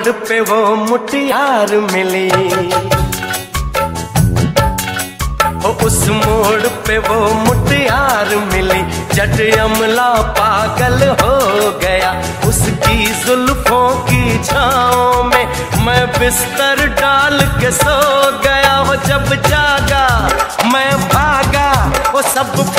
मोड़ पे वो मुटियार मिली, उस मोड़ पे वो मुटियार मिली। जट अमला पागल हो गया उसकी जुल्फों की छाँव में, मैं बिस्तर डाल के सो गया। वो जब जागा मैं भागा, वो सब